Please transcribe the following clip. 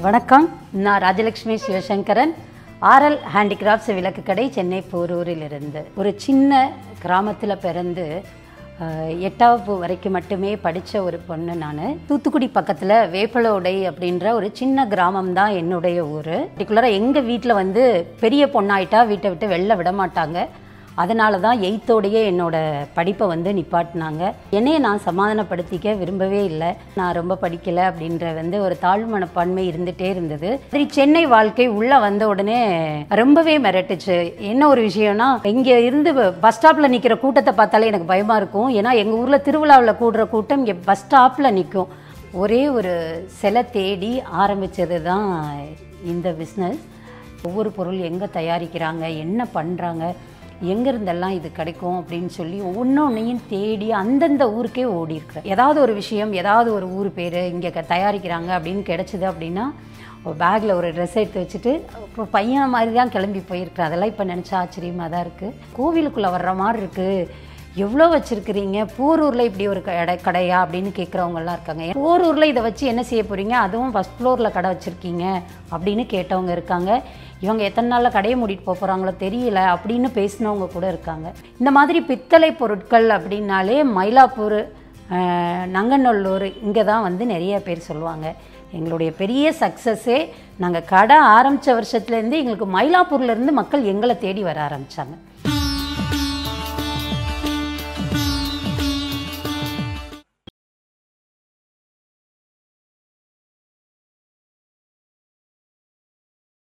வணக்கம். நான் Rajalakshmi Sivasankaran. RL handicrafts விளக்கு கடை, சென்னை போரூரிலிருந்து. ஒரு சின்ன கிராமத்தில் பிறந்து 8வது வரைக்கும் மட்டுமே படித்த ஒரு பொண்ணு நான். தூத்துக்குடி பக்கத்தில் வேப்பலோடை அப்படின்ற ஒரு சின்ன கிராமம் தான் என்னுடைய ஊர். பர்டிகுலராக எங்கள் வீட்டில் பெரிய பொண்ணாயிட்டா வீட்டை விட்டு வெளில விட மாட்டாங்க. அதனால தான் 8ோடையே என்னோடய படிப்பை நிப்பாட்டினாங்க. என்னையை நான் சமாதானப்படுத்திக்க விரும்பவே இல்லை. நான் ரொம்ப படிக்கலை அப்படின்ற ஒரு தாழ்வு மனப்பான்மை இருந்துகிட்டே இருந்தது. சரி, சென்னை வாழ்க்கை உள்ளே வந்த உடனே ரொம்பவே மிரட்டுச்சு. என்ன ஒரு விஷயம்னா, இங்கே இருந்து பஸ் ஸ்டாப்பில் நிற்கிற கூட்டத்தை பார்த்தாலே எனக்கு பயமாக இருக்கும். ஏன்னா எங்கள் ஊரில் திருவிழாவில் கூடுற கூட்டம் இங்கே பஸ் ஸ்டாப்பில் நிற்கும். ஒரே ஒரு சிலை தேடி ஆரம்பித்தது தான் இந்த பிஸ்னஸ். ஒவ்வொரு பொருள் எங்கே தயாரிக்கிறாங்க, என்ன பண்ணுறாங்க, எங்கேருந்தெல்லாம் இது கிடைக்கும் அப்படின்னு சொல்லி ஒவ்வொன்றையும் தேடி அந்தந்த ஊருக்கே ஓடி இருக்கிறேன். ஏதாவது ஒரு விஷயம், ஏதாவது ஒரு ஊர் பேர் இங்கே தயாரிக்கிறாங்க அப்படின்னு கிடச்சிது அப்படின்னா பேக்கில் ஒரு ட்ரெஸ் எடுத்து வச்சுட்டு அப்புறம் பையன் மாதிரி தான் கிளம்பி போயிருக்கிறேன். அதெல்லாம் இப்போ நினச்சா ஆச்சரியமாக தான் இருக்குது. கோவிலுக்குள்ளே வர்ற மாதிரி இருக்குது. எவ்வளோ வச்சுருக்கிறீங்க, போரூரில் இப்படி ஒரு கடையா அப்படின்னு கேட்குறவங்கலாம் இருக்காங்க. போரூரில் இதை வச்சு என்ன செய்ய போகிறீங்க, அதுவும் ஃபஸ்ட் ஃப்ளோரில் கடை வச்சுருக்கீங்க அப்படின்னு கேட்டவங்க இருக்காங்க. இவங்க எத்தனை நாளில் கடையை மூடிட்டு போகிறாங்களோ தெரியல அப்படின்னு பேசினவங்க கூட இருக்காங்க. இந்த மாதிரி பித்தளை பொருட்கள் அப்படின்னாலே மயிலாப்பூர், நங்கநல்லூர் இங்கே தான் நிறைய பேர் சொல்லுவாங்க. எங்களுடைய பெரிய சக்ஸஸே நாங்கள் கடை ஆரம்பித்த வருஷத்துலேருந்து எங்களுக்கு மயிலாப்பூர்லேருந்து மக்கள் எங்களை தேடி வர ஆரம்பித்தாங்க.